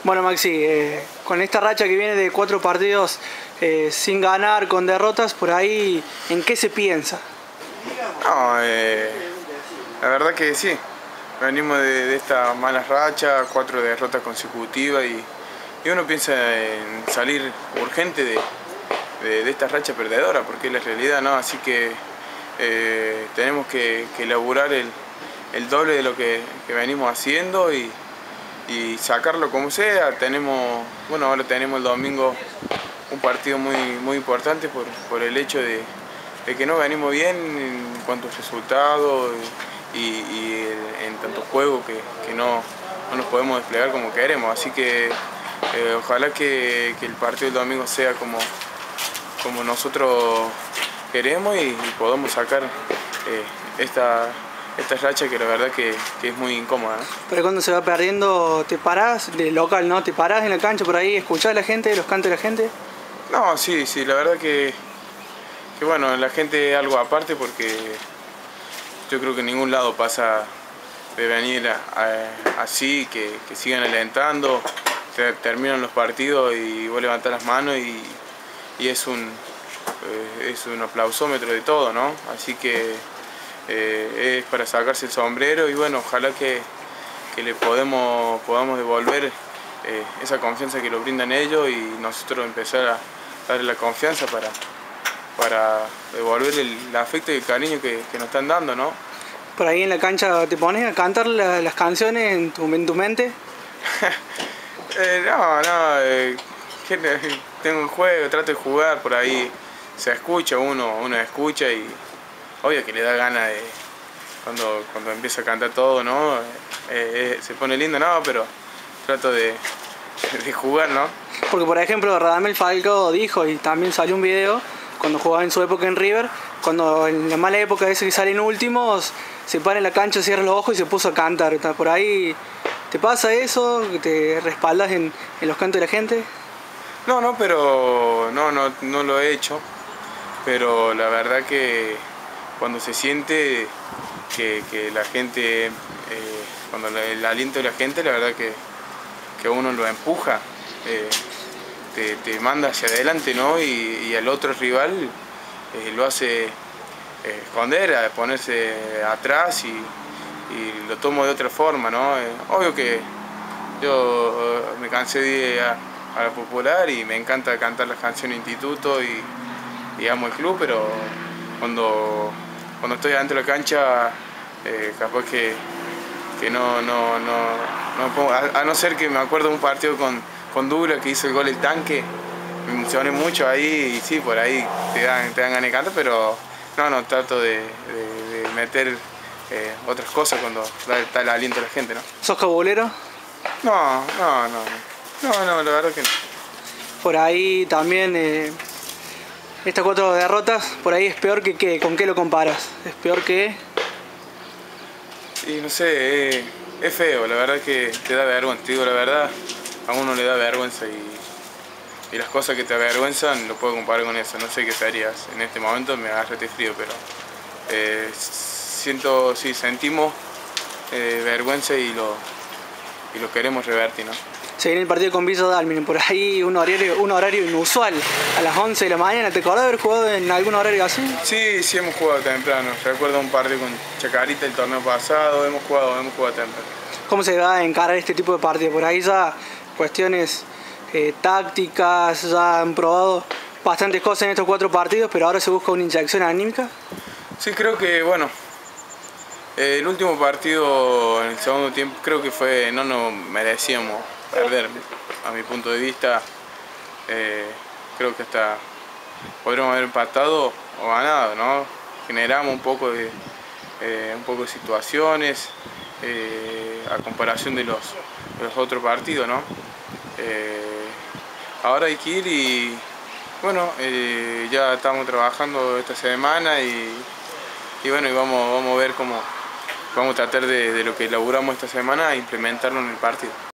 Bueno, Maxi, con esta racha que viene de 4 partidos sin ganar, con derrotas, por ahí, ¿en qué se piensa? No, la verdad que sí. Venimos de esta mala racha, 4 derrotas consecutivas y uno piensa en salir urgente de esta racha perdedora, porque es la realidad, ¿no? Así que tenemos que elaborar el doble de lo que venimos haciendo y sacarlo como sea. Bueno, ahora tenemos el domingo un partido muy importante por el hecho de que no venimos bien en cuanto a resultados y en tanto juego que no nos podemos desplegar como queremos. Así que ojalá que el partido del domingo sea como nosotros queremos y podamos sacar esta racha que la verdad que es muy incómoda, ¿no? Pero cuando se va perdiendo, ¿te parás de local, no? ¿Te parás en la cancha por ahí, escuchás a la gente, los cantos de la gente? No, sí, la verdad que bueno, la gente algo aparte, porque yo creo que en ningún lado pasa de venir así, que sigan alentando, terminan los partidos y vos levantás las manos y es un aplausómetro de todo, ¿no? Así que es para sacarse el sombrero y bueno, ojalá que le podamos devolver esa confianza que lo brindan ellos y nosotros empezar a darle la confianza para devolver el afecto y el cariño que nos están dando, ¿no? Por ahí en la cancha te pones a cantar las canciones en tu mente. Tengo un juego, trato de jugar, por ahí se escucha, uno escucha y obvio que le da ganas de cuando empieza a cantar todo, ¿no? Se pone lindo, ¿no? Pero trato de jugar, ¿no? Porque por ejemplo Radamel Falcao dijo, y también salió un video cuando jugaba en su época en River, cuando en la mala época ese que salen últimos, se para en la cancha, cierra los ojos y se puso a cantar. Por ahí, ¿te pasa eso? ¿Te respaldas en los cantos de la gente? Pero no lo he hecho, pero la verdad que cuando se siente que la gente, cuando el aliento de la gente, la verdad que uno lo empuja, te manda hacia adelante, ¿no? Y al otro rival lo hace esconder, a ponerse atrás y lo tomo de otra forma, ¿no? Obvio que yo me cansé de ir a la Popular y me encanta cantar las canciones de instituto y amo el club, pero cuando estoy adentro de la cancha capaz que no pongo, a no ser que me acuerdo de un partido con Dura que hizo el gol el tanque, me emocioné mucho ahí y sí, por ahí te dan ganas de cantar, pero no trato de meter otras cosas cuando está el aliento de la gente, ¿no? ¿Sos cabulero? No, la verdad que no. Por ahí también, estas 4 derrotas, por ahí es peor que ¿con qué lo comparas? ¿Es peor que? Y no sé, es feo, la verdad que te da vergüenza, te digo la verdad, a uno le da vergüenza y las cosas que te avergüenzan lo puedo comparar con eso. No sé qué serías en este momento, me agarra este frío, pero sentimos vergüenza y lo queremos revertir, ¿no? Se viene el partido con Villa Dálmine, por ahí un horario inusual, a las 11 de la mañana. ¿Te acordás de haber jugado en algún horario así? Sí, hemos jugado temprano. Recuerdo un partido con Chacarita el torneo pasado, hemos jugado temprano. ¿Cómo se va a encarar este tipo de partido? Por ahí ya cuestiones tácticas, ya han probado bastantes cosas en estos 4 partidos, pero ahora se busca una inyección anímica. Sí, creo que, bueno, el último partido en el segundo tiempo creo que no nos merecíamos perder, a mi punto de vista. Creo que hasta podríamos haber empatado o ganado, ¿no? Generamos un poco de situaciones a comparación de los otros partidos, ¿no? Ahora hay que ir y bueno, ya estamos trabajando esta semana y bueno, y vamos a ver cómo vamos a tratar de lo que elaboramos esta semana implementarlo en el partido.